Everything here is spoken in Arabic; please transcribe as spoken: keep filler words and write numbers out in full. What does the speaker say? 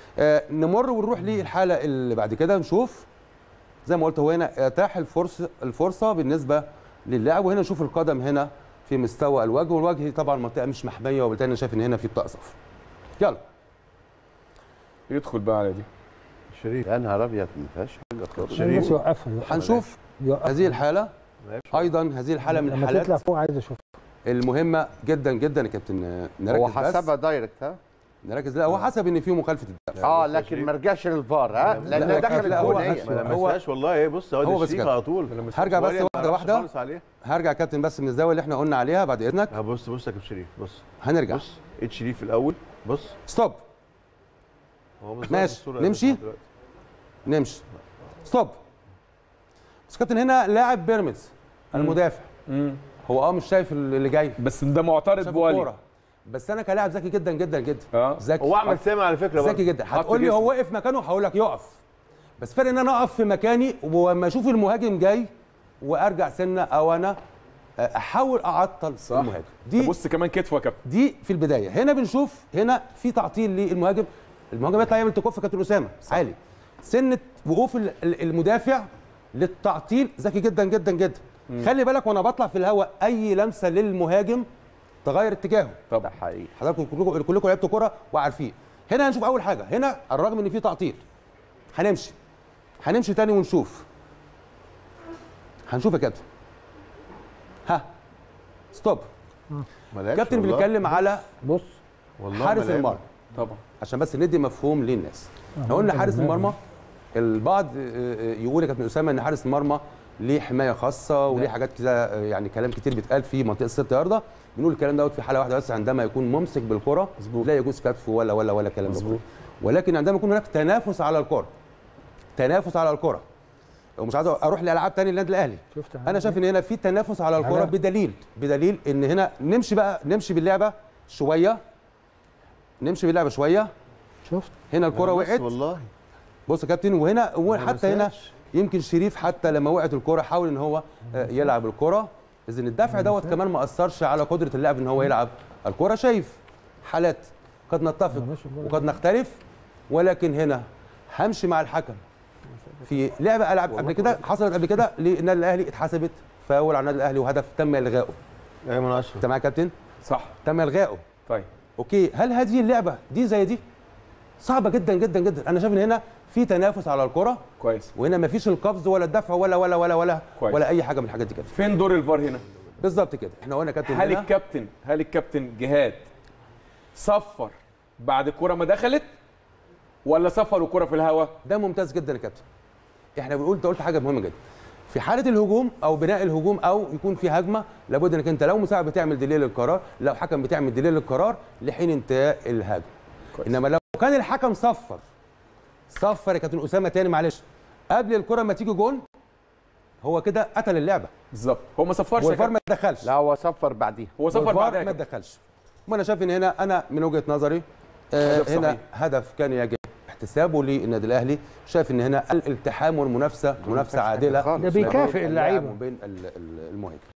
آه نمر ونروح للحاله اللي بعد كده نشوف. زي ما قلت هو هنا اتاح الفرصه الفرصه بالنسبه للاعب، وهنا نشوف القدم هنا في مستوى الوجه، والوجه طبعا منطقه مش محميه، وبالتالي انا شايف ان هنا في بطاقه صفر. يلا يدخل بقى على دي شريف. يا نهار ابيض ما فيهاش حاجه خالص. شريف يوقفها. هنشوف هذه الحاله ايضا، هذه الحاله من الحالات تطلع فوق عايز اشوفها المهمه جدا جدا يا كابتن. نركز هو بس حسبها دايركت ها؟ نركز. لا هو حسب ان في مخالفه الدفع. اه لكن ما رجعش للفار ها؟ لا، لان دخل لا، هو الجون هي. ما هو- لمسهاش والله. ايه بص اهو هو ده بس شريف كده. على طول. هرجع بس ولا ما واحده راحش واحده. خالص عليه. هرجع يا كابتن بس من الزاويه اللي احنا قلنا عليها بعد اذنك. ها بص بص يا كابتن شريف بص. هنرجع بص ايد شريف الاول بص. ستوب. هو مش ماشي. الصورة نمشي؟ دلوقتي. نمشي. ستوب. بس كابتن هنا لاعب بيراميدز المدافع، امم هو اه مش شايف اللي جاي، بس ده معترض شاف بولي. الكورة. بس انا كلاعب ذكي جدا جدا جدا. اه ذكي. هو احمد سامي على فكره برضه. ذكي جدا. حط هتقول لي جسمه. هو وقف مكانه، هقول لك يقف. بس فرق ان انا اقف في مكاني وما اشوف المهاجم جاي وارجع سنه، او انا احاول اعطل صح. المهاجم. دي بص كمان كتفه يا كابتن. دي في البدايه. هنا بنشوف هنا في تعطيل للمهاجم. المهاجم يطلع يعمل تكوف كابتن اسامه عالي. سنه وقوف ال- ال- المدافع للتعطيل ذكي جدا جدا جدا. مم. خلي بالك وانا بطلع في الهواء اي لمسه للمهاجم تغير اتجاهه. طب ده حقيقي. حضراتكم كلكم كلكم لعبتوا كوره وعارفين. هنا هنشوف اول حاجه، هنا على الرغم ان في تعطيل هنمشي هنمشي تاني ونشوف. هنشوف يا كابتن. ها ستوب. ما لعبش كابتن والله. بنتكلم على بص والله حارس ما لعب. المرمى طبعا عشان بس ندي مفهوم للناس. احنا قلنا حارس المرمى، البعض يقول يا كابتن اسامه ان حارس المرمى ليه حمايه خاصه وليه حاجات كده، يعني كلام كتير بيتقال في منطقه ست يارده. بنقول الكلام دوت في حاله واحده بس، عندما يكون ممسك بالكره لا يجوز كتفه ولا ولا ولا كلام ده. ولكن عندما يكون هناك تنافس على الكره، تنافس على الكره، ومش عايز اروح لالعاب ثانيه للنادي الاهلي. شفت انا شايف ان هنا في تنافس على الكره بدليل بدليل ان هنا نمشي بقى نمشي باللعبه شويه، نمشي باللعبه شويه. شفت هنا الكره بص وقعت. والله. بص يا كابتن، وهنا وحتى هنا مساش. يمكن شريف حتى لما وقعت الكره حاول ان هو آه، يلعب الكره. اذا الدفع دوت كمان ما اثرش على قدره اللاعب ان هو يلعب الكره. شايف حالات قد نتفق وقد نختلف، ولكن هنا همشي مع الحكم في لعبه العب قبل كده حصلت قبل كده للنادي الاهلي، اتحسبت فاول على النادي الاهلي وهدف تم الغائه. ايمن اشرف. انت معايا يا كابتن؟ صح. تم الغائه. طيب اوكي، هل هذه اللعبه دي زي دي؟ صعبه جدا جدا جدا. انا شايف ان هنا في تنافس على الكره كويس. وهنا ما فيش القفز ولا الدفع ولا ولا ولا ولا كويس. ولا اي حاجه من الحاجات دي كده. فين دور الفار هنا؟ بالظبط كده. احنا قلنا كابتن هل هنا الكابتن هل الكابتن جهاد صفر بعد الكرة ما دخلت ولا صفر والكرة في الهواء؟ ده ممتاز جدا يا كابتن. احنا بنقول انت قلت حاجه مهمه جدا. في حاله الهجوم او بناء الهجوم او يكون في هجمه، لابد انك انت لو مساعد بتعمل ديلي للقرار، لو حكم بتعمل ديلي للقرار لحين انتهاء الهجمه. انما لو كان الحكم صفر صفر يا كابتن اسامه تاني معلش قبل الكره ما تيجي جون، هو كده قتل اللعبه. بالظبط. هو ما صفرش يا والفار كابتن. ما تدخلش. لا هو صفر بعديها. هو صفر والفار بعدها ما كده. تدخلش. وانا شايف ان هنا انا من وجهه نظري آه هدف هنا صحيح. هدف كان يجب احتسابه للنادي الاهلي. شايف ان هنا الالتحام والمنافسه منافسه عادله خالص. ده بيكافئ بين اللاعب اللعيبه. وبين ال- ال- المهاجم.